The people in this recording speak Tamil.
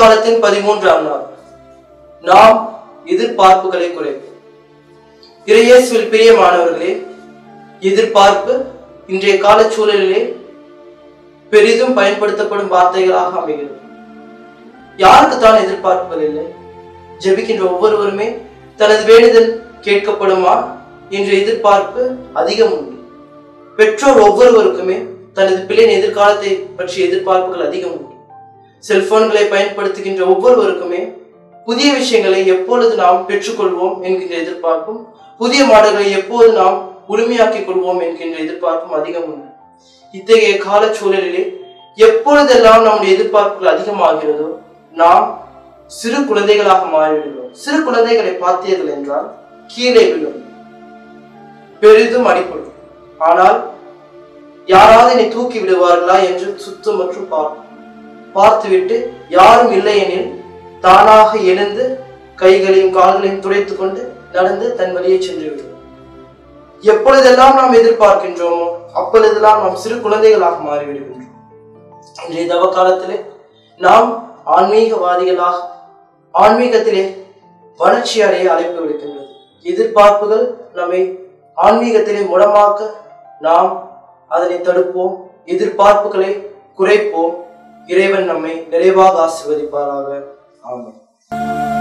காலத்தின் 13ஆம் நாள். நாம் எதிர்பார்ப்புகளை குறைப்போம். இறையேசுவில் பிரியமானவர்களே, எதிர்பார்ப்பு இன்றைய கால சூழலிலே பெரிதும் பயன்படுத்தப்படும் வார்த்தைகளாக அமைகிறது. யாருக்குத்தான் எதிர்பார்ப்புகள் இல்லை? ஜெபிக்கின்ற ஒவ்வொருவருமே தனது வேண்டுதல் கேட்கப்படுமா என்ற எதிர்பார்ப்பு அதிகம் உண்டு. பெற்றோர் ஒவ்வொருவருக்குமே தனது பிள்ளையின் எதிர்காலத்தை பற்றிய எதிர்பார்ப்புகள் அதிகம் உண்டு. செல்போன்களை பயன்படுத்துகின்ற ஒவ்வொருவருக்குமே புதிய விஷயங்களை எப்பொழுது நாம் பெற்றுக்கொள்வோம் என்கின்ற எதிர்பார்ப்பும், புதிய மாடல்களை எப்போது நாம் உரிமையாக்கிக் கொள்வோம் என்கின்ற எதிர்பார்ப்பும் அதிகம் உண்டு. இத்தகைய கால சூழலிலே எப்பொழுதெல்லாம் நம்முடைய எதிர்பார்ப்புகள் அதிகமாகிறதோ நாம் சிறு குழந்தைகளாக மாறிவிடுகிறோம். சிறு குழந்தைகளை பார்த்தீர்கள் என்றால் கீழே விழும், பெரிதும் அடிப்படும். ஆனால் யாராவது என்னை தூக்கி விடுவார்களா என்று சுத்தம் மற்றும் பார்த்துவிட்டு யாரும் இல்லை எனில் தானாக எழுந்து கைகளையும் கால்களையும் துடைத்துக் கொண்டு நடந்து தன் வழியை சென்று விடுவோம். எப்பொழுதெல்லாம் நாம் எதிர்பார்க்கின்றோமோ அப்பொழுதெல்லாம் நாம் சிறு குழந்தைகளாக மாறிவிடுகின்றோம். இன்றைய தவ காலத்திலே நாம் ஆன்மீகவாதிகளாக ஆன்மீகத்திலே வளர்ச்சி அடைய அழைப்பு விடுக்கின்றது. எதிர்பார்ப்புகள் நம்மை ஆன்மீகத்திலே முடமாக்க நாம் அதனை தடுப்போம், எதிர்பார்ப்புகளை குறைப்போம். இறைவன் நம்மை நிறைவாக ஆசீர்வதிப்பாராக. ஆமென்.